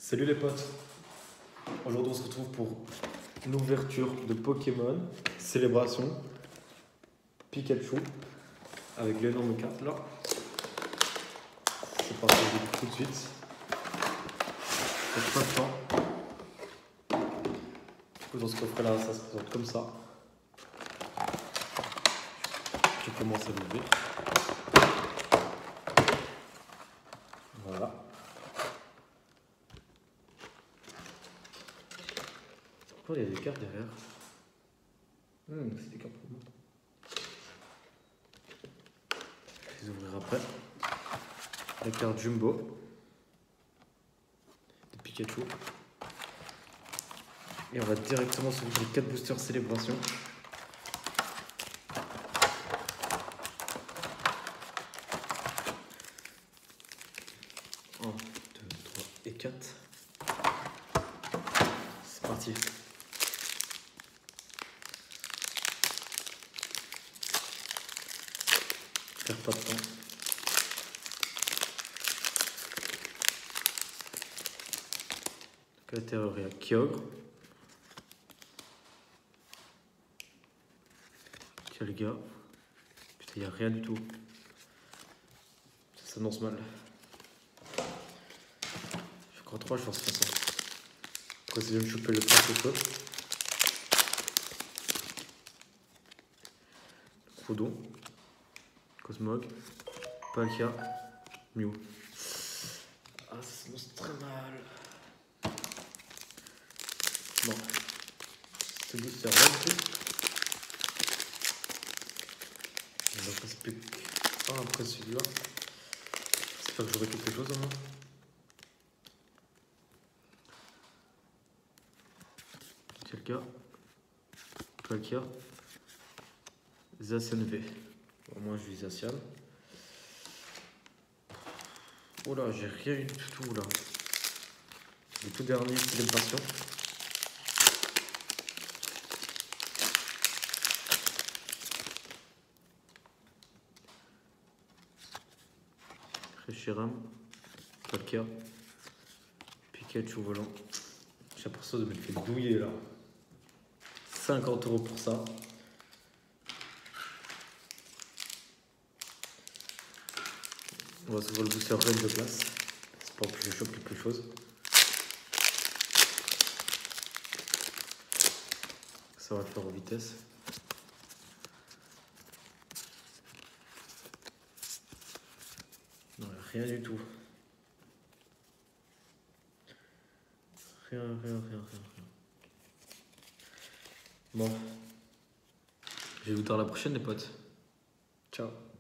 Salut les potes, aujourd'hui on se retrouve pour l'ouverture de Pokémon Célébration Pikachu avec l'énorme carte là. C'est parti tout de suite. Faites pas de temps. Du coup dans ce coffret là ça se présente comme ça. Je commence à l'ouvrir. Voilà. Oh, il y a des cartes derrière. C'est des cartes pour moi. Je vais les ouvrir après. La carte Jumbo de Pikachu. Et on va directement sur les 4 boosters Célébration. 1, 2, 3 et 4. C'est parti. Perd pas de temps. Donc à l'intérieur, il y a Kyogre. Quel gars. Putain, il n'y a rien du tout. Ça s'annonce mal. Je crois 3, je pense pas ça. Après, c'est de me choper le feu. Groudon. Cosmog. Palkia. Mew. Ah, ça s'annonce très mal. Bon. Ce booster là du coup. Il ne reste plus qu'un après celui-là. J'espère que j'aurai quelque chose au moins. Quelqu'un. Palkia. Zacian V. Au moins je vis Zacian. Oh là, j'ai rien eu du tout là. Le tout dernier Célébration. Reshiram. Palkia. Pikachu volant. J'ai l'impression de me faire douiller là. 50 € pour ça. On va se voir le booster red de place. C'est pas plus je chope quelque chose. Ça va le faire en vitesse. Non, rien du tout. Rien. Bon. Je vais vous dire à la prochaine les potes. Ciao.